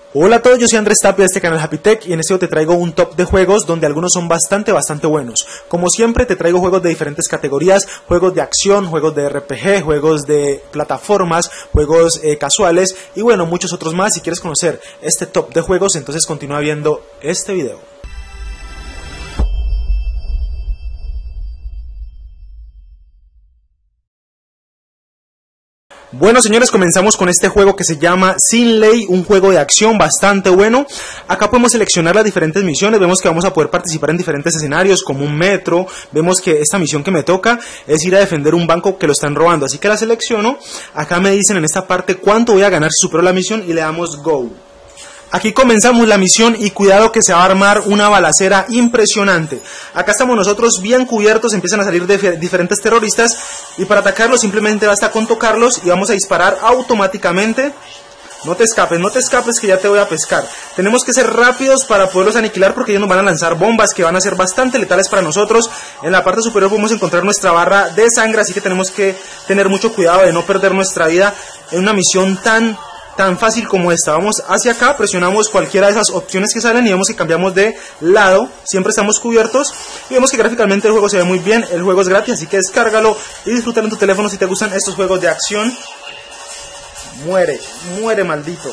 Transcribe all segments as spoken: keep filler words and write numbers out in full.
Hola a todos, yo soy Andrés Tapia de este canal Happy Tech y en este video te traigo un top de juegos donde algunos son bastante bastante buenos. Como siempre te traigo juegos de diferentes categorías, juegos de acción, juegos de R P G, juegos de plataformas, juegos eh, casuales y bueno, muchos otros más. Si quieres conocer este top de juegos, entonces continúa viendo este video. Bueno señores, comenzamos con este juego que se llama Sin Ley, un juego de acción bastante bueno. Acá podemos seleccionar las diferentes misiones, vemos que vamos a poder participar en diferentes escenarios como un metro. Vemos que esta misión que me toca es ir a defender un banco que lo están robando, así que la selecciono. Acá me dicen en esta parte cuánto voy a ganar si supero la misión y le damos Go. Aquí comenzamos la misión y cuidado que se va a armar una balacera impresionante. Acá estamos nosotros bien cubiertos, empiezan a salir de diferentes terroristas y para atacarlos simplemente basta con tocarlos y vamos a disparar automáticamente. No te escapes, no te escapes que ya te voy a pescar. Tenemos que ser rápidos para poderlos aniquilar porque ellos nos van a lanzar bombas que van a ser bastante letales para nosotros. En la parte superior podemos encontrar nuestra barra de sangre, así que tenemos que tener mucho cuidado de no perder nuestra vida en una misión tan... tan fácil como esta. Vamos hacia acá, presionamos cualquiera de esas opciones que salen y vemos que cambiamos de lado, siempre estamos cubiertos y vemos que gráficamente el juego se ve muy bien. El juego es gratis, así que descárgalo y disfrútalo en tu teléfono si te gustan estos juegos de acción. Muere, muere maldito.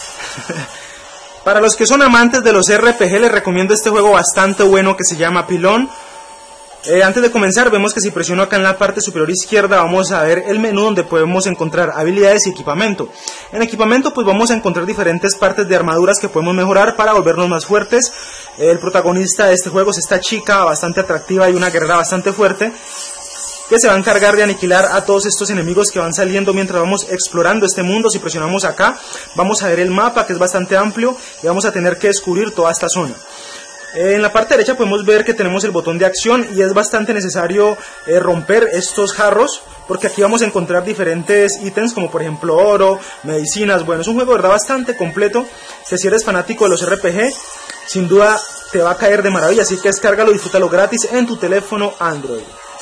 Para los que son amantes de los R P G les recomiendo este juego bastante bueno que se llama Pilón. Eh, antes de comenzar vemos que si presiono acá en la parte superior izquierda vamos a ver el menú donde podemos encontrar habilidades y equipamiento. En equipamiento pues vamos a encontrar diferentes partes de armaduras que podemos mejorar para volvernos más fuertes. Eh, el protagonista de este juego es esta chica bastante atractiva y una guerrera bastante fuerte que se va a encargar de aniquilar a todos estos enemigos que van saliendo mientras vamos explorando este mundo. Si presionamos acá vamos a ver el mapa que es bastante amplio y vamos a tener que descubrir toda esta zona. En la parte derecha podemos ver que tenemos el botón de acción y es bastante necesario eh, romper estos jarros porque aquí vamos a encontrar diferentes ítems como por ejemplo oro, medicinas. Bueno, es un juego de verdad bastante completo que si eres fanático de los R P G sin duda te va a caer de maravilla, así que descárgalo y disfrútalo gratis en tu teléfono Android.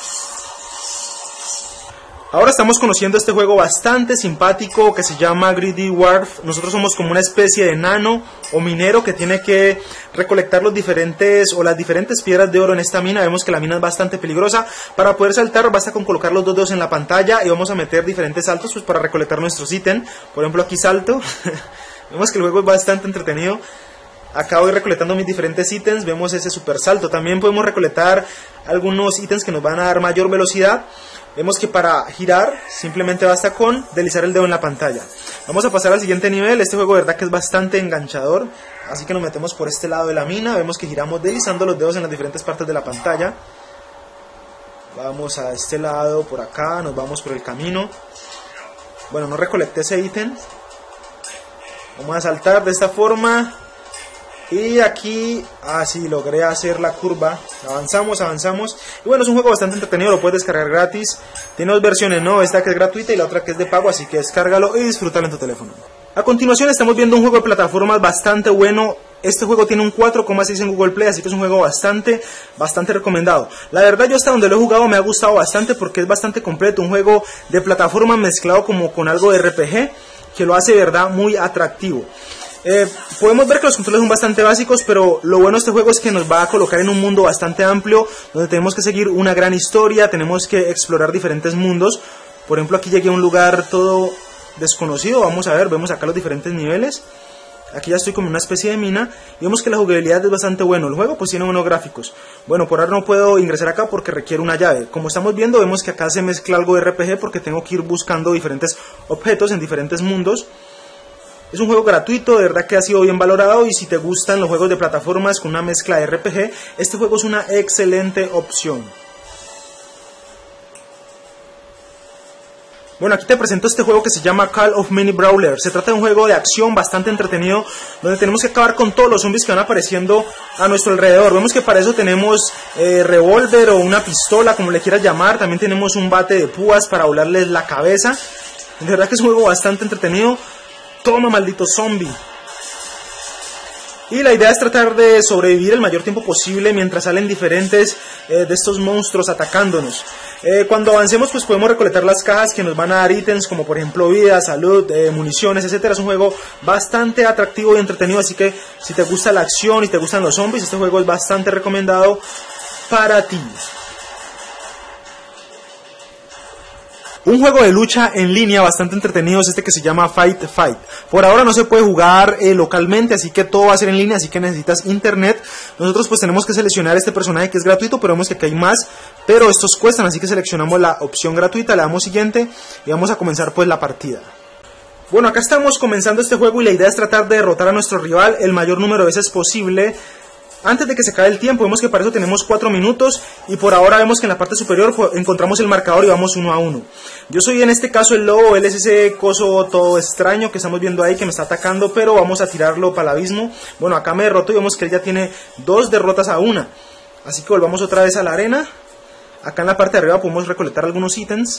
Ahora estamos conociendo este juego bastante simpático que se llama Greedy Dwarf. Nosotros somos como una especie de nano o minero que tiene que recolectar los diferentes o las diferentes piedras de oro en esta mina. Vemos que la mina es bastante peligrosa. Para poder saltar basta con colocar los dos dedos en la pantalla y vamos a meter diferentes saltos pues, para recolectar nuestros ítems. Por ejemplo aquí salto. Vemos que el juego es bastante entretenido. Acá voy recolectando mis diferentes ítems. Vemos ese super salto. También podemos recolectar algunos ítems que nos van a dar mayor velocidad. Vemos que para girar simplemente basta con deslizar el dedo en la pantalla. Vamos a pasar al siguiente nivel. Este juego de verdad que es bastante enganchador. Así que nos metemos por este lado de la mina. Vemos que giramos deslizando los dedos en las diferentes partes de la pantalla. Vamos a este lado, por acá, nos vamos por el camino. Bueno, no recolecté ese ítem. Vamos a saltar de esta forma. Y aquí, ah sí, logré hacer la curva. Avanzamos, avanzamos. Y bueno, es un juego bastante entretenido, lo puedes descargar gratis. Tiene dos versiones, ¿no? Esta que es gratuita y la otra que es de pago, así que descárgalo y disfrútalo en tu teléfono. A continuación estamos viendo un juego de plataformas bastante bueno. Este juego tiene un cuatro coma seis en Google Play, así que es un juego bastante, bastante recomendado. La verdad yo hasta donde lo he jugado me ha gustado bastante porque es bastante completo. Un juego de plataformas mezclado como con algo de R P G que lo hace de verdad muy atractivo. Eh, podemos ver que los controles son bastante básicos, pero lo bueno de este juego es que nos va a colocar en un mundo bastante amplio, donde tenemos que seguir una gran historia, tenemos que explorar diferentes mundos. Por ejemplo, aquí llegué a un lugar todo desconocido, vamos a ver, vemos acá los diferentes niveles. Aquí ya estoy como en una especie de mina y vemos que la jugabilidad es bastante bueno. El juego pues tiene buenos gráficos. Bueno, por ahora no puedo ingresar acá porque requiere una llave. Como estamos viendo, vemos que acá se mezcla algo de R P G porque tengo que ir buscando diferentes objetos en diferentes mundos. Es un juego gratuito, de verdad que ha sido bien valorado y si te gustan los juegos de plataformas con una mezcla de R P G, este juego es una excelente opción. Bueno, aquí te presento este juego que se llama Call of Mini Brawler. Se trata de un juego de acción bastante entretenido donde tenemos que acabar con todos los zombies que van apareciendo a nuestro alrededor. Vemos que para eso tenemos eh, revólver o una pistola, como le quieras llamar. También tenemos un bate de púas para volarles la cabeza. De verdad que es un juego bastante entretenido. Toma, maldito zombie. Y la idea es tratar de sobrevivir el mayor tiempo posible mientras salen diferentes eh, de estos monstruos atacándonos. Eh, cuando avancemos pues podemos recolectar las cajas que nos van a dar ítems como por ejemplo vida, salud, eh, municiones, etcétera. Es un juego bastante atractivo y entretenido, así que si te gusta la acción y te gustan los zombies, este juego es bastante recomendado para ti. Un juego de lucha en línea bastante entretenido es este que se llama Fight Fight. Por ahora no se puede jugar eh, localmente, así que todo va a ser en línea, así que necesitas internet. Nosotros pues tenemos que seleccionar este personaje que es gratuito, pero vemos que aquí hay más, pero estos cuestan, así que seleccionamos la opción gratuita, le damos siguiente y vamos a comenzar pues la partida. Bueno, acá estamos comenzando este juego y la idea es tratar de derrotar a nuestro rival el mayor número de veces posible antes de que se acabe el tiempo. Vemos que para eso tenemos cuatro minutos y por ahora vemos que en la parte superior encontramos el marcador y vamos uno a uno. Yo soy en este caso el lobo, él es ese coso todo extraño que estamos viendo ahí que me está atacando, pero vamos a tirarlo para el abismo. Bueno, acá me derroto y vemos que él ya tiene dos derrotas a una. Así que volvamos otra vez a la arena. Acá en la parte de arriba podemos recolectar algunos ítems.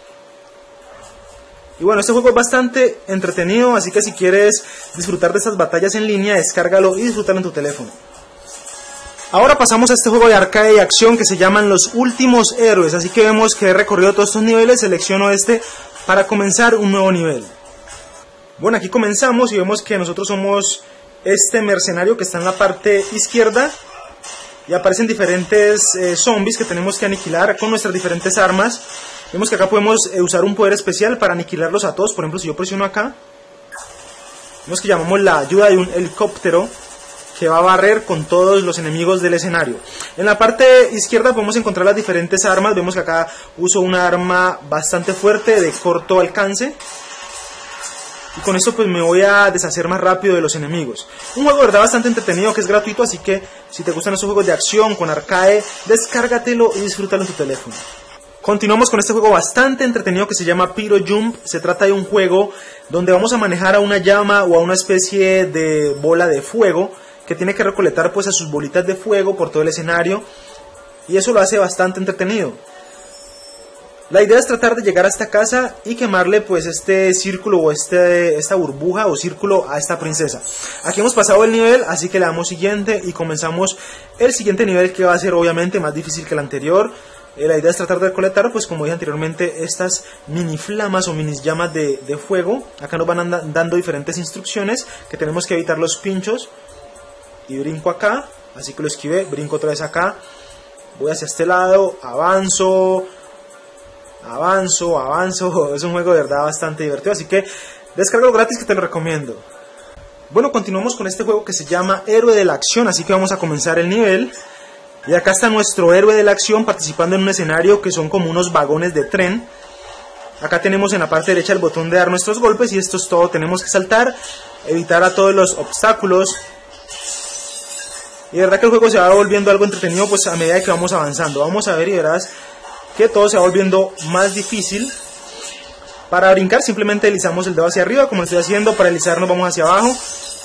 Y bueno, este juego es bastante entretenido, así que si quieres disfrutar de estas batallas en línea, descárgalo y disfrútalo en tu teléfono. Ahora pasamos a este juego de arcade y acción que se llaman Los Últimos Héroes, así que vemos que he recorrido todos estos niveles, selecciono este para comenzar un nuevo nivel. Bueno, aquí comenzamos y vemos que nosotros somos este mercenario que está en la parte izquierda y aparecen diferentes eh, zombies que tenemos que aniquilar con nuestras diferentes armas. Vemos que acá podemos eh, usar un poder especial para aniquilarlos a todos. Por ejemplo, si yo presiono acá, vemos que llamamos la ayuda de un helicóptero que va a barrer con todos los enemigos del escenario. En la parte izquierda podemos encontrar las diferentes armas. Vemos que acá uso una arma bastante fuerte de corto alcance y con esto pues me voy a deshacer más rápido de los enemigos. Un juego de verdad bastante entretenido que es gratuito, así que si te gustan esos juegos de acción con arcade, descárgatelo y disfrútalo en tu teléfono. Continuamos con este juego bastante entretenido que se llama Pyro Jump. Se trata de un juego donde vamos a manejar a una llama o a una especie de bola de fuego que tiene que recolectar pues a sus bolitas de fuego por todo el escenario, y eso lo hace bastante entretenido. La idea es tratar de llegar a esta casa y quemarle pues este círculo o este, esta burbuja o círculo a esta princesa. Aquí hemos pasado el nivel, así que le damos siguiente y comenzamos el siguiente nivel, que va a ser obviamente más difícil que el anterior. Eh, la idea es tratar de recolectar, pues como dije anteriormente, estas mini flamas o mini llamas de, de fuego. Acá nos van dando diferentes instrucciones, que tenemos que evitar los pinchos. Y brinco acá, así que lo esquivé, brinco otra vez acá, voy hacia este lado, avanzo, avanzo, avanzo. Es un juego de verdad bastante divertido, así que descárgalo gratis, que te lo recomiendo. Bueno, continuamos con este juego que se llama Héroe de la Acción, así que vamos a comenzar el nivel. Y acá está nuestro héroe de la acción participando en un escenario que son como unos vagones de tren. Acá tenemos en la parte derecha el botón de dar nuestros golpes y esto es todo. Tenemos que saltar, evitar a todos los obstáculos. Y de verdad que el juego se va volviendo algo entretenido pues a medida que vamos avanzando. Vamos a ver y verás que todo se va volviendo más difícil. Para brincar simplemente deslizamos el dedo hacia arriba, como lo estoy haciendo. Para deslizarnos vamos hacia abajo.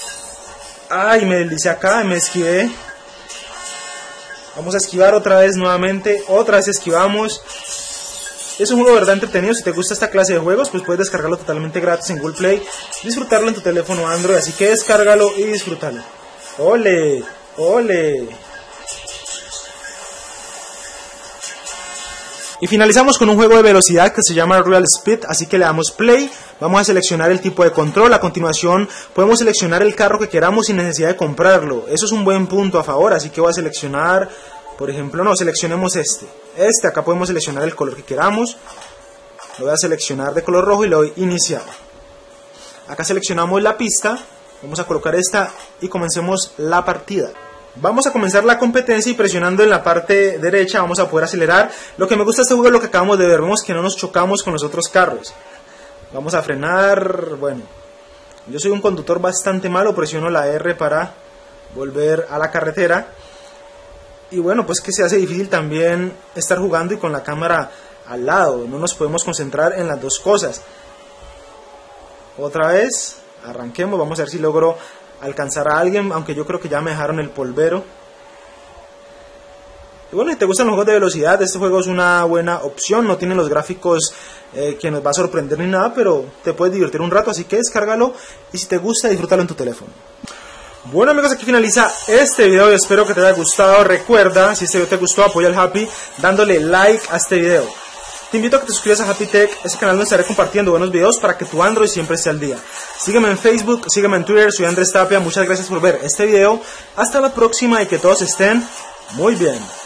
Ay, me deslicé acá, me esquivé. Vamos a esquivar otra vez nuevamente. Otra vez esquivamos. Es un juego de verdad entretenido. Si te gusta esta clase de juegos, pues puedes descargarlo totalmente gratis en Google Play, disfrutarlo en tu teléfono Android, así que descárgalo y disfrútalo. ¡Ole! ¡Ole! Y finalizamos con un juego de velocidad que se llama Real Speed, así que le damos play, vamos a seleccionar el tipo de control, a continuación podemos seleccionar el carro que queramos sin necesidad de comprarlo. Eso es un buen punto a favor, así que voy a seleccionar, por ejemplo, no, seleccionemos este. Este, acá podemos seleccionar el color que queramos, lo voy a seleccionar de color rojo y le doy iniciar. Acá seleccionamos la pista, vamos a colocar esta y comencemos la partida. Vamos a comenzar la competencia y presionando en la parte derecha vamos a poder acelerar. Lo que me gusta de este juego es lo que acabamos de ver, vemos que no nos chocamos con los otros carros. Vamos a frenar, bueno, yo soy un conductor bastante malo, presiono la R para volver a la carretera. Y bueno, pues que se hace difícil también estar jugando y con la cámara al lado, no nos podemos concentrar en las dos cosas. Otra vez, arranquemos, vamos a ver si logro alcanzar a alguien, aunque yo creo que ya me dejaron el polvero. Y bueno, si te gustan los juegos de velocidad, este juego es una buena opción, no tiene los gráficos eh, que nos va a sorprender ni nada, pero te puedes divertir un rato, así que descárgalo y si te gusta, disfrútalo en tu teléfono. Bueno amigos, aquí finaliza este video y espero que te haya gustado. Recuerda, si este video te gustó, apoya al Happy dándole like a este video. Te invito a que te suscribas a Happy Tech, ese canal donde estaré compartiendo buenos videos para que tu Android siempre esté al día. Sígueme en Facebook, sígueme en Twitter, soy Andrés Tapia, muchas gracias por ver este video. Hasta la próxima y que todos estén muy bien.